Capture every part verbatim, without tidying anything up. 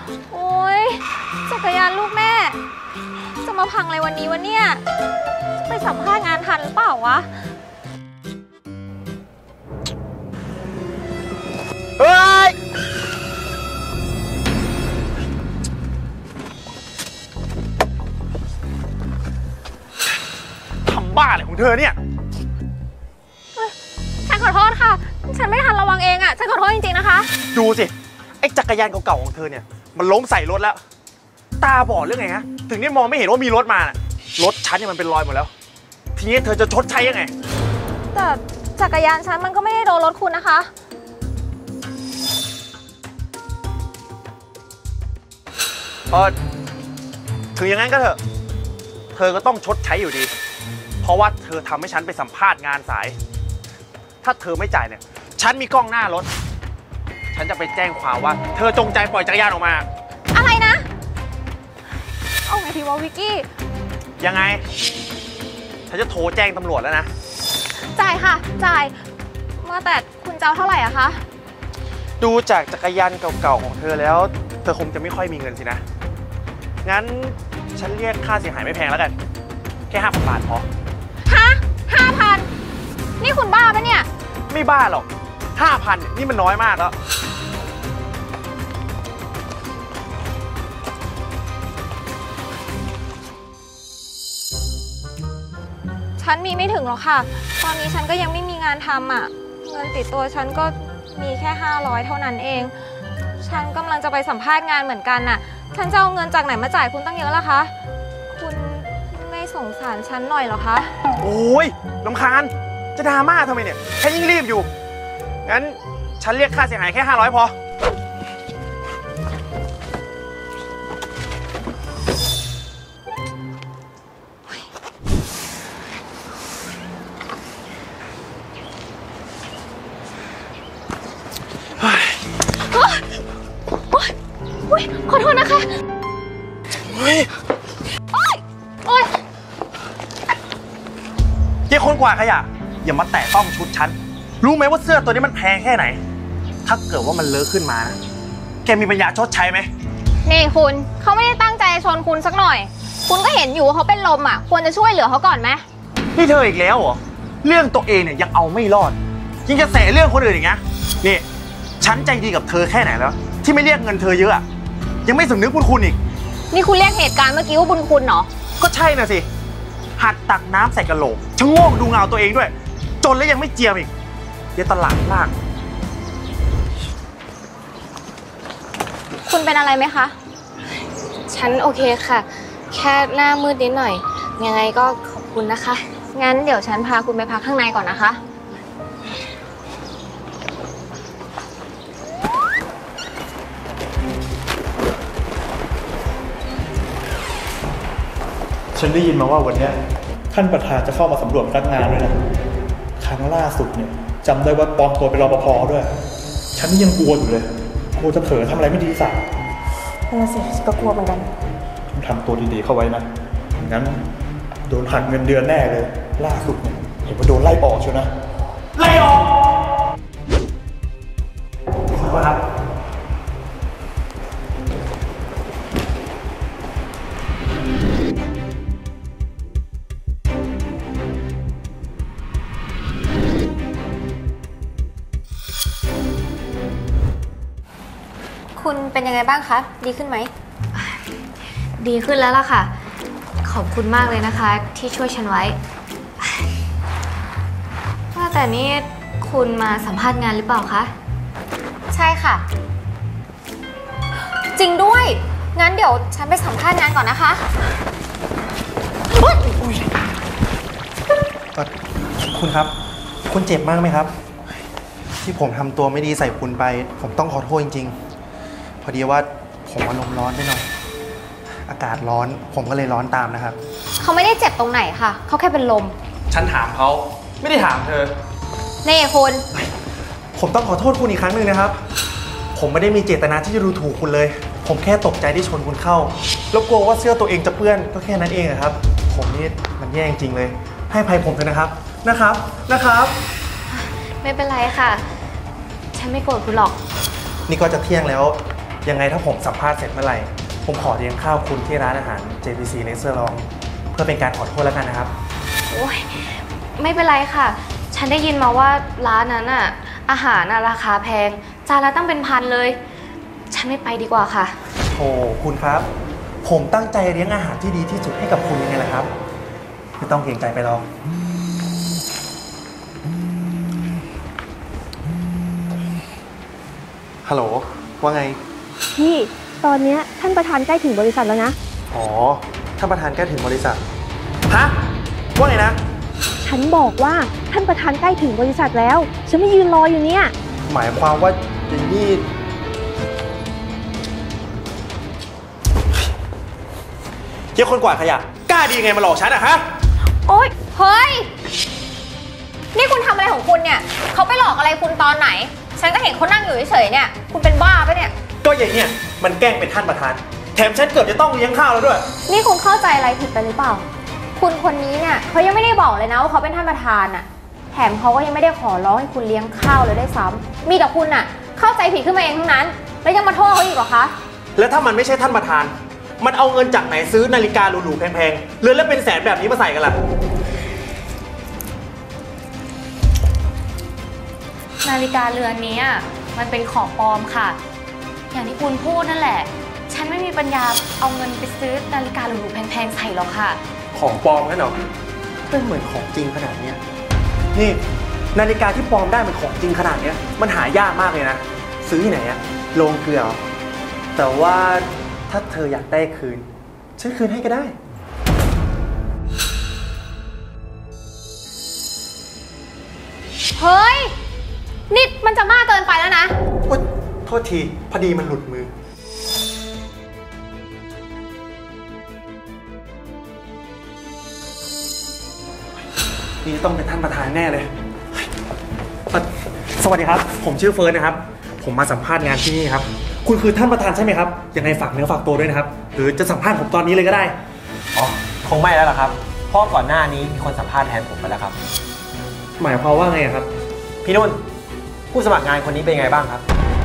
โอ๊ยจักรยานลูกแม่จะมาพังอะไรวันนี้วะเนี่ยไปสัมภาษณ์งานทันหรือเปล่าวะเฮ้ยทำบ้าอะไรของเธอเนี่ยฉันขอโทษค่ะฉันไม่ทันระวังเองอ่ะฉันขอโทษจริงๆนะคะดูสิไอ้จักรยานเก่าๆของเธอเนี่ยมันล้มใส่รถแล้วตาบอดเรื่องไงฮะถึงได้มองไม่เห็นว่ามีรถมาน่ะรถฉันเนี่ยมันเป็นรอยหมดแล้วทีนี้เธอจะชดใช้ยังไงแต่จักรยานฉันมันก็ไม่ได้โดนรถคุณนะคะเออถึงอย่างนั้นก็เถอะเธอก็ต้องชดใช้อยู่ดีเพราะว่าเธอทำให้ฉันไปสัมภาษณ์งานสายถ้าเธอไม่จ่ายเนี่ยฉันมีกล้องหน้ารถฉันจะไปแจ้งความว่าเธอจงใจปล่อยจักรยานออกมาอะไรนะเอาไงทีวะวิกกี้ยังไงฉันจะโทรแจ้งตำรวจแล้วนะจ่ายค่ะจ่ายว่าแต่คุณจะเอาเท่าไหร่อะคะดูจากจักรยานเก่าๆของเธอแล้วเธอคงจะไม่ค่อยมีเงินสินะงั้นฉันเรียกค่าเสียหายไม่แพงแล้วกันแค่ห้าพันบาทพอฮะห้าพันนี่คุณบ้าปะเนี่ยไม่บ้าหรอกห้าพันนี่มันน้อยมากแล้วฉันมีไม่ถึงหรอกค่ะตอนนี้ฉันก็ยังไม่มีงานทำอ่ะเงินติดตัวฉันก็มีแค่ห้าร้อยเท่านั้นเองฉันกำลังจะไปสัมภาษณ์งานเหมือนกันน่ะฉันจะเอาเงินจากไหนมาจ่ายคุณตั้งเยอะล่ะคะคุณไม่สงสารฉันหน่อยหรอคะโอ้ยรำคาญจะดราม่าทำไมเนี่ยแค่ยิ่งรีบอยู่งั้นฉันเรียกค่าเสียหายแค่ห้าร้อยพอขอโทษนะคะเฮ้ยโอ๊ยโอ๊ยเจ้าคนกวาดขยะอย่ามาแตะต้องชุดฉันรู้ไหมว่าเสื้อตัวนี้มันแพงแค่ไหนถ้าเกิดว่ามันเลอะขึ้นมานะแกมีปัญญาชดใช้ไหมนี่คุณเขาไม่ได้ตั้งใจชนคุณสักหน่อยคุณก็เห็นอยู่ว่าเขาเป็นลมอ่ะควรจะช่วยเหลือเขาก่อนไหมนี่เธออีกแล้วเหรอเรื่องตัวเองเนี่ยยังเอาไม่รอดยังจะแสเรื่องคนอื่นอีกนะนี่ฉันใจดีกับเธอแค่ไหนแล้วที่ไม่เรียกเงินเธอเยอะยังไม่สำนึกบุญคุณอีกนี่คุณเรียกเหตุการณ์เมื่อกี้ว่าบุญคุณเหรอก็ใช่น่ะสิหัดตักน้ำใส่กระโหลกชะโงกดูเงาตัวเองด้วยจนแล้วยังไม่เจียมอีกเดี๋ยวตลาดล่างคุณเป็นอะไรไหมคะฉันโอเคค่ะแค่หน้ามืดนิดหน่อยยังไงก็ขอบคุณนะคะงั้นเดี๋ยวฉันพาคุณไปพักข้างในก่อนนะคะฉันได้ยินมาว่าวันนี้ท่านประธานจะเข้ามาสำรวจพนักงานด้วยนะครั้งล่าสุดเนี่ยจำได้ว่าปลอมตัวเป็นรปภ.ด้วยฉันนี่ยังกลัวอยู่เลยกลัวจะเผลอทำอะไรไม่ดีสักนั่นสิก็กลัวเหมือนกันต้องทำตัวดีๆเข้าไว้นะงั้นโดนหักเงินเดือนแน่เลยล่าสุดเนี่ยเห็นว่าโดนไล่ออกเชียวนะไล่ออกคุณครับคุณเป็นยังไงบ้างคะดีขึ้นไหมดีขึ้นแล้วล่ะค่ะขอบคุณมากเลยนะคะที่ช่วยฉันไว้ว่าแต่นี่คุณมาสัมภาษณ์งานหรือเปล่าคะใช่ค่ะจริงด้วยงั้นเดี๋ยวฉันไปสัมภาษณ์งานก่อนนะคะคุณครับคุณเจ็บมากไหมครับที่ผมทำตัวไม่ดีใส่คุณไปผมต้องขอโทษจริงๆพอดีว่าผมอารมณ์ร้อนไปหน่อยอากาศร้อนผมก็เลยร้อนตามนะครับเขาไม่ได้เจ็บตรงไหนค่ะเขาแค่เป็นลมฉันถามเขาไม่ได้ถามเธอเน่คุณผมต้องขอโทษคุณอีกครั้งหนึ่งนะครับผมไม่ได้มีเจตนาที่จะดูถูกคุณเลยผมแค่ตกใจที่ชนคุณเข้าแล้วกลัวว่าเสื้อตัวเองจะเปื้อนก็แค่นั้นเองครับผมนี่มันแย่จริงเลยให้อภัยผมเถอะนะครับนะครับนะครับไม่เป็นไรค่ะฉันไม่โกรธคุณหรอกนี่ก็จะเที่ยงแล้วยังไงถ้าผมสัมภาษณ์เสร็จเมื่อไหร่ผมขอเลี้ยงข้าวคุณที่ร้านอาหาร เจ พี ซี Laser Lounge เพื่อเป็นการขอโทษแล้วกันนะครับโอ้ยไม่เป็นไรค่ะ ฉันได้ยินมาว่าร้านนั้นอะอาหารอะราคาแพงจานละตั้งเป็นพันเลย ฉันไม่ไปดีกว่าค่ะโอ้คุณครับ ผมตั้งใจเลี้ยงอาหารที่ดีที่สุดให้กับคุณยังไงล่ะครับไม่ต้องเกรงใจไปหรอกฮัลโหลว่าไงพี่ตอนเนี้ยท่านประธานใกล้ถึงบริษัทแล้วนะอ๋อท่านประธานใกล้ถึงบริษัทฮะว่าไงนะฉันบอกว่าท่านประธานใกล้ถึงบริษัทแล้ว ฉันไม่ยืนรออยู่เนี่ยหมายความว่าอย่างนี้เยี่ยคนกวาดขยะกล้าดีไงมาหลอกฉันอะฮะโอ๊ย เฮ้ย นี่คุณทำอะไรของคุณเนี่ย เขาไปหลอกอะไรคุณตอนไหน ฉันก็เห็นเขานั่งอยู่เฉยๆเนี่ย คุณเป็นบ้าปะเนี่ยก็อย่างเนี้ยมันแกล้งเป็นท่านประธานแถมฉันเกือบจะต้องเลี้ยงข้าวแล้วด้วยนี่คุณเข้าใจอะไรผิดไปหรือเปล่า คุณคนนี้เนี่ยเขายังไม่ได้บอกเลยนะว่าเขาเป็นท่านประธานอะแถมเขาก็ยังไม่ได้ขอร้องให้คุณเลี้ยงข้าวเลยได้วยซ้ำมีแต่คุณอะเข้าใจผิดขึ้นมาเองทั้งนั้น แล้วยังมาโทษเขาอีกเหรอคะแล้วถ้ามันไม่ใช่ท่านประธานมันเอาเงินจากไหนซื้อนาฬิกาหรูๆแพงๆเรือนละเป็นแสนแบบนี้มาใส่กันล่ะนาฬิกาเรือนนี้อะมันเป็นของปลอมค่ะ อย่างที่คุณพูดนั่นแหละ ฉันไม่มีปัญญาเอาเงินไปซื้อนาฬิกาหรูๆแพงๆใส่หรอกค่ะของปลอมงั้นเหรอเป็นเหมือนของจริงขนาดเนี้ยนี่นาฬิกาที่ปลอมได้มันของจริงขนาดเนี้ยมันหายากมากเลยนะซื้อที่ไหนอะโรงเกลือเหรอแต่ว่าถ้าเธออยากได้คืนฉันคืนให้ก็ได้เฮ้ย นี่มันจะมากเกินไปแล้วนะโอ๊ยโทษทีพอดีมันหลุดมือนี่ต้องเป็นท่านประธานแน่เลยเอ่อสวัสดีครับผมชื่อเฟิร์นนะครับผมมาสัมภาษณ์งานที่นี่ครับคุณคือท่านประธานใช่ไหมครับยังไงฝากเนื้อฝากตัวด้วยนะครับหรือจะสัมภาษณ์ผมตอนนี้เลยก็ได้อ๋อคงไม่แล้วล่ะครับเพราะก่อนหน้านี้มีคนสัมภาษณ์แทนผมไปแล้วครับหมายความว่าไงครับพี่นุ่นผู้สมัครงานคนนี้เป็นยังไงบ้างครับ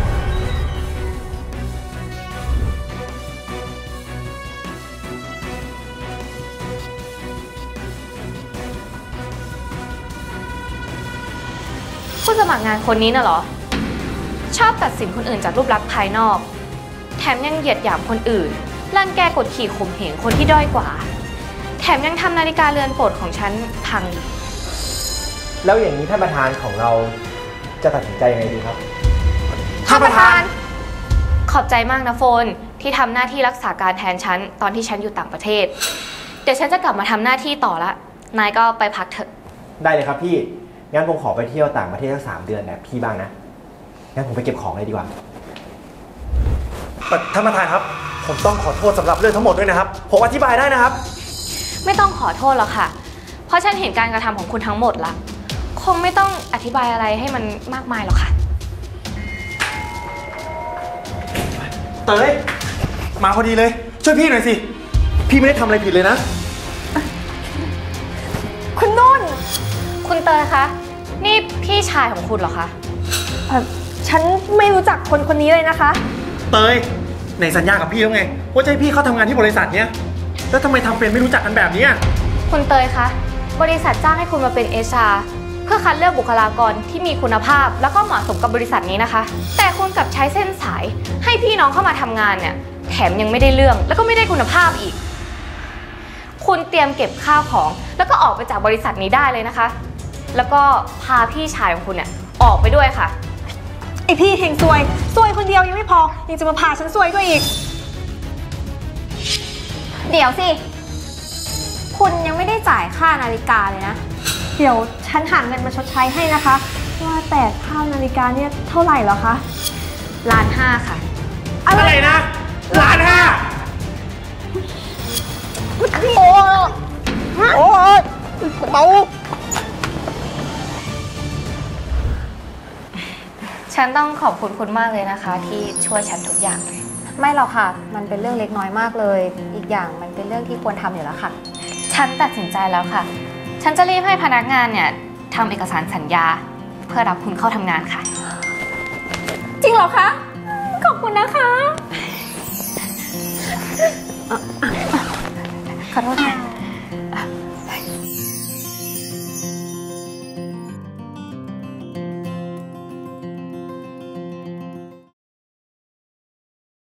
ผู้สมัครงานคนนี้น่ะเหรอ ชอบตัดสินคนอื่นจากรูปลักษณ์ภายนอก แถมยังเหยียดหยามคนอื่นรังแกกดขี่ข่มเหงคนที่ด้อยกว่า แถมยังทำนาฬิกาเรือนโปรดของฉันพังอีกแล้วอย่างนี้ท่านประธานของเราจะตัดสินใจยังไงดีครับท่านประธาน ขอบใจมากนะโฟนที่ทำหน้าที่รักษาการแทนฉันตอนที่ฉันอยู่ต่างประเทศ เดี๋ยวฉันจะกลับมาทำหน้าที่ต่อละนายก็ไปพักเถอะได้เลยครับพี่งั้นผมขอไปเที่ยวต่างประเทศสักสามเดือนแบบพี่บ้างนะงั้นผมไปเก็บของเลยดีกว่าท่านประธานครับผมต้องขอโทษสำหรับเรื่องทั้งหมดด้วยนะครับผมอธิบายได้นะครับไม่ต้องขอโทษหรอกค่ะ เพราะฉันเห็นการกระทำของคุณทั้งหมดละคงไม่ต้องอธิบายอะไรให้มันมากมายหรอกค่ะเตยมาพอดีเลยช่วยพี่หน่อยสิพี่ไม่ได้ทำอะไรผิดเลยนะคุณนุ่นคุณเตยคะ นี่พี่ชายของคุณเหรอคะเอ่อฉันไม่รู้จักคนคนนี้เลยนะคะเตยในสัญญากับพี่แล้วไงว่าจะให้พี่เข้าทำงานที่บริษัทเนี้ยแล้วทำไมทำเป็นไม่รู้จักกันแบบนี้คุณเตยคะ บริษัทจ้างให้คุณมาเป็น เอช อาร์ เพื่อคัดเลือกบุคลากรที่มีคุณภาพแล้วก็เหมาะสมกับบริษัทนี้นะคะ แต่คุณกลับใช้เส้นสายให้พี่น้องเข้ามาทำงานเนี่ยแถมยังไม่ได้เรื่องแล้วก็ไม่ได้คุณภาพอีก คุณเตรียมเก็บข้าวของแล้วก็ออกไปจากบริษัทนี้ได้เลยนะคะ แล้วก็พาพี่ชายของคุณเนี่ยออกไปด้วยค่ะไอพี่เฮงซวย ซวยคนเดียวยังไม่พอ ยังจะมาพาฉันซวยด้วยอีกเดี๋ยวสิ คุณยังไม่ได้จ่ายค่านาฬิกาเลยนะเดี๋ยวฉันหาเงินมาชดใช้ให้นะคะ ว่าแต่ค่านาฬิกาเนี่ยเท่าไหร่เหรอคะล้านห้าค่ะอะไรนะล้านห้าโอ้โอ้ยเบาฉันต้องขอบคุณคุณมากเลยนะคะ ที่ช่วยฉันทุกอย่างเลยไม่หรอกค่ะ มันเป็นเรื่องเล็กน้อยมากเลย อีกอย่างมันเป็นเรื่องที่ควรทำอยู่แล้วค่ะฉันตัดสินใจแล้วค่ะ ฉันจะรีบให้พนักงานเนี่ยทำเอกสารสัญญา เพื่อรับคุณเข้าทำงานค่ะจริงเหรอคะ ขอบคุณนะคะคขอโทษค่ะ